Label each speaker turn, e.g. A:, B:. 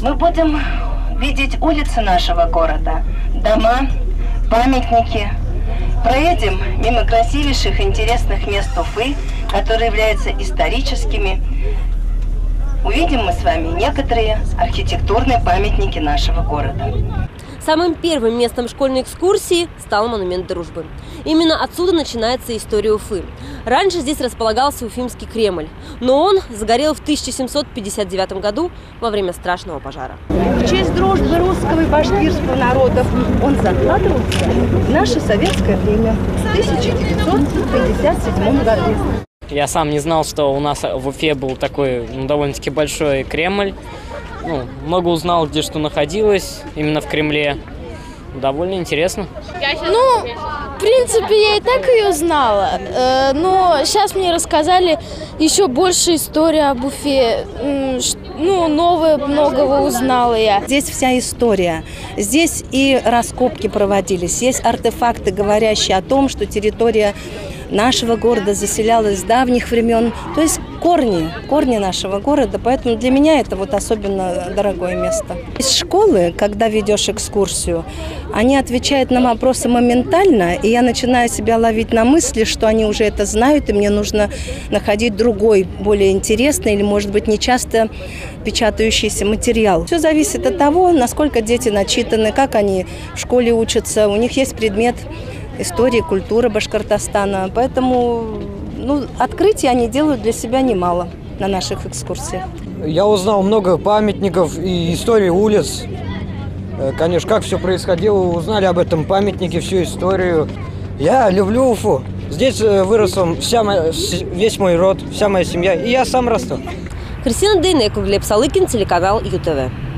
A: Мы будем видеть улицы нашего города, дома, памятники. Проедем мимо красивейших и интересных мест Уфы, которые являются историческими. Увидим мы с вами некоторые архитектурные памятники нашего города.
B: Самым первым местом школьной экскурсии стал монумент дружбы. Именно отсюда начинается история Уфы. Раньше здесь располагался Уфимский Кремль, но он сгорел в 1759 году во время страшного пожара.
A: В честь дружбы русского и башкирского народов он закладывался в наше советское время, в 1957 году.
C: Я сам не знал, что у нас в Уфе был такой довольно-таки большой Кремль. Много узнал, где что находилось, именно в Кремле. Довольно интересно.
D: В принципе, я и так ее знала, но сейчас мне рассказали еще больше истории об Уфе. Новое многого узнала я.
E: Здесь вся история. Здесь и раскопки проводились, есть артефакты, говорящие о том, что территория нашего города заселялась с давних времен. То есть корни нашего города. Поэтому для меня это вот особенно дорогое место. Из школы, когда ведешь экскурсию, они отвечают на вопросы моментально, и я начинаю себя ловить на мысли, что они уже это знают, и мне нужно находить другой, более интересный или, может быть, нечасто печатающийся материал. Все зависит от того, насколько дети начитаны, как они в школе учатся. У них есть предмет истории, культуры Башкортостана. Поэтому открытий они делают для себя немало на наших экскурсиях.
F: Я узнал много памятников и истории улиц. Конечно, как все происходило, узнали об этом памятнике, всю историю. Я люблю Уфу. Здесь вырос весь мой род, вся моя семья. И я сам расту.
B: Кристина Дейнеко, Глеб Салыкин, телеканал ЮТВ.